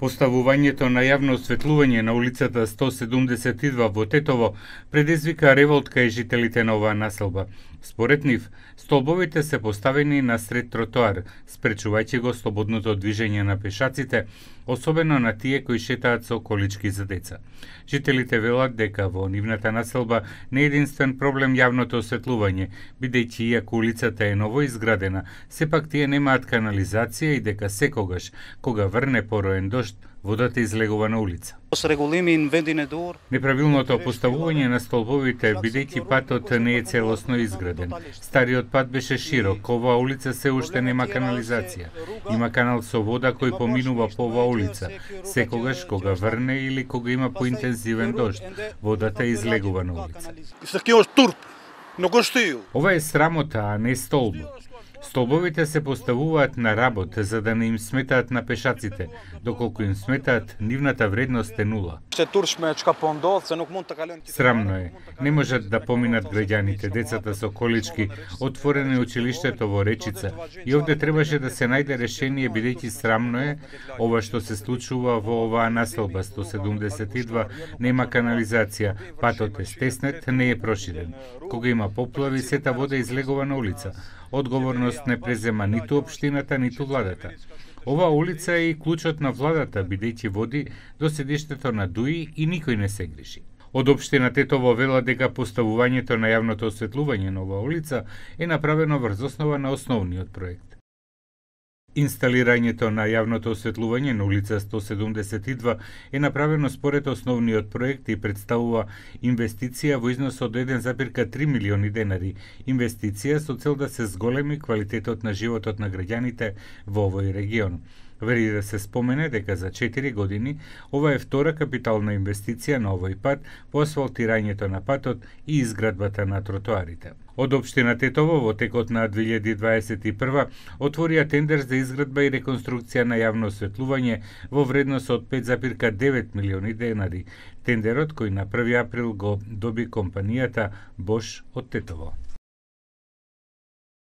Поставувањето на јавно осветлување на улицата 172 во Тетово предизвика револт кај жителите на оваа населба. Според нив, столбовите се поставени на сред тротоар, спречувајќи го слободното движење на пешаците, особено на тие кои шетаат со колички за деца. Жителите велат дека во нивната населба не е единствен проблем јавното осветлување, бидејќи иако улицата е ново изградена, сепак тие немаат канализација и дека секогаш, кога врне пороен дожд, водата излегува на улица. Неправилното поставување на столбовите, бидејќи патот не е целосно изграден. Стариот пат беше широк, оваа улица се уште нема канализација. Има канал со вода кој поминува по оваа улица. Секогаш кога врне или кога има поинтензивен дожд, водата излегува на улица. Ова е срамота, а не столб. Столбовите се поставуваат на работ за да не им сметаат на пешаците, доколку им сметаат, нивната вредност е нула. Срамно е. Не можат да поминат граѓаните, децата со колички, отворено е училиштето во Речица. И овде требаше да се најде решение, бидејќи срамно е ова што се случува во оваа населба 172, нема канализација, патот е стеснет, не е проширен. Кога има поплави, сета вода излегува на улица. Одговорност не презема ниту општината, ниту владата. Оваа улица е и клучот на владата, бидејќи води до седиштето на ДУИ и никој не се грижи. Од општина Тетово вела дека поставувањето на јавното осветлување на оваа улица е направено врз основа на основниот проект. Инсталирањето на јавното осветлување на улица 172 е направено според основниот проект и представува инвестиција во износ од 1,3 милиони денари. Инвестиција со цел да се зголеми квалитетот на животот на граѓаните во овој регион. Вреди да се спомене дека за 4 години ова е втора капитална инвестиција на овој пат во асфалтирањето на патот и изградбата на тротоарите. Од општина Тетово во текот на 2021 отворија тендер за изградба и реконструкција на јавно осветлување во вредност од 5,9 милиони денари. Тендерот кој на 1 април го доби компанијата Bosch од Тетово.